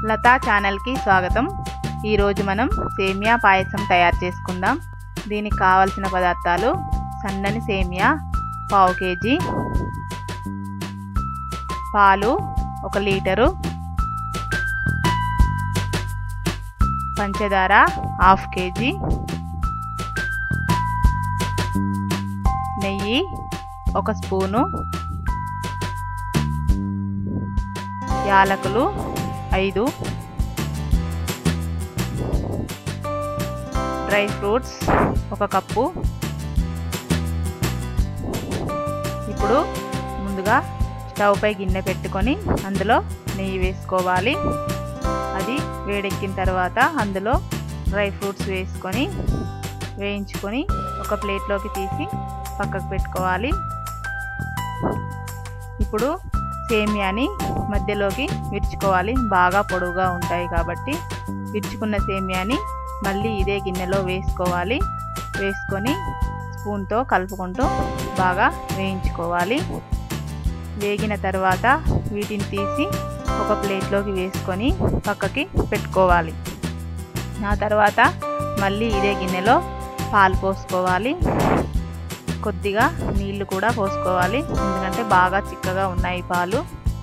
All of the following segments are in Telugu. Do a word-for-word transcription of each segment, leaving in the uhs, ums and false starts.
లతా ఛానల్ కి స్వాగతం। ఈ రోజు మనం సేమియా పాయసం తయారు చేసుకుందాం। దీనికి కావాల్సిన పదార్థాలు సన్నని సేమియా పావు కేజీ, పాలు ఒక లీటరు, పంచదార హాఫ్ కేజీ, నెయ్యి ఒక స్పూను, యాలకులు ఐదు, డ్రై ఫ్రూట్స్ ఒక కప్పు। ఇప్పుడు ముందుగా స్టవ్ పై గిన్నె పెట్టుకొని అందులో నెయ్యి వేసుకోవాలి। అది వేడెక్కిన తర్వాత అందులో డ్రై ఫ్రూట్స్ వేసుకొని వేయించుకొని ఒక ప్లేట్లోకి తీసి పక్కకు పెట్టుకోవాలి। ఇప్పుడు సేమియాని మధ్యలోకి విరుచుకోవాలి। బాగా పొడవుగా ఉంటాయి కాబట్టి విరుచుకున్న సేమియాని మళ్ళీ ఇదే గిన్నెలో వేసుకోవాలి। వేసుకొని స్పూన్తో కలుపుకుంటూ బాగా వేయించుకోవాలి। వేగిన తర్వాత వీటిని తీసి ఒక ప్లేట్లోకి వేసుకొని పక్కకి పెట్టుకోవాలి। ఆ తర్వాత మళ్ళీ ఇదే గిన్నెలో పాలు పోసుకోవాలి। కొద్దిగా నీళ్లు కూడా పోసుకోవాలి, ఎందుకంటే బాగా చిక్కగా ఉన్నాయి పాలు।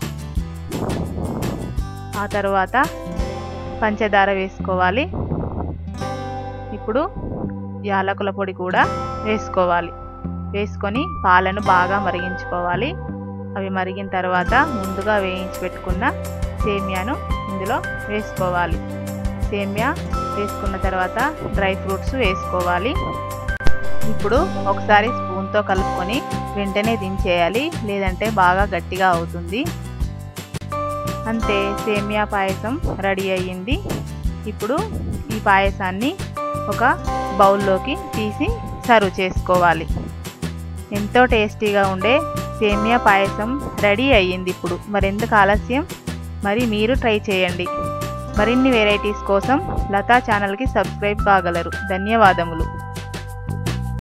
ఆ తర్వాత పంచదార వేసుకోవాలి। ఇప్పుడు యాలకుల పొడి కూడా వేసుకోవాలి। వేసుకొని పాలను బాగా మరిగించుకోవాలి। అవి మరిగిన తర్వాత ముందుగా వేయించి పెట్టుకున్న సేమియాను ఇందులో వేసుకోవాలి। సేమియా వేసుకున్న తర్వాత డ్రై ఫ్రూట్స్ వేసుకోవాలి। ఇప్పుడు ఒకసారి స్పూన్తో కలుపుకొని వెంటనే దించేయాలి, లేదంటే బాగా గట్టిగా అవుతుంది। అంతే, సేమియా పాయసం రెడీ అయ్యింది। ఇప్పుడు ఈ పాయసాన్ని ఒక బౌల్లోకి తీసి సర్వ్ చేసుకోవాలి। ఎంతో టేస్టీగా ఉండే సేమియా పాయసం రెడీ అయ్యింది। ఇప్పుడు మరెందుకు ఆలస్యం, మరి మీరు ట్రై చేయండి। మరిన్ని వెరైటీస్ కోసం లతా ఛానల్కి సబ్స్క్రైబ్ కాగలరు। ధన్యవాదములు।